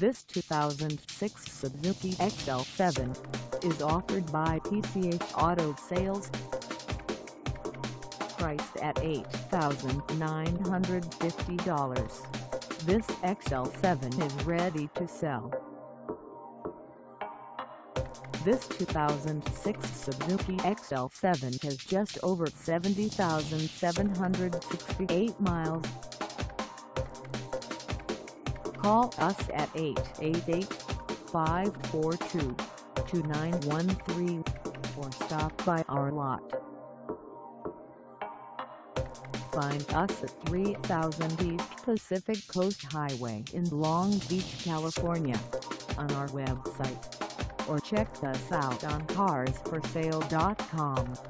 This 2006 Suzuki XL-7 is offered by PCH Auto Sales. Priced at $8,950, this XL-7 is ready to sell. This 2006 Suzuki XL-7 has just over 70,768 miles. Call us at 888-542-2913 or stop by our lot. Find us at 3000 East Pacific Coast Highway in Long Beach, California, on our website, or check us out on carsforsale.com.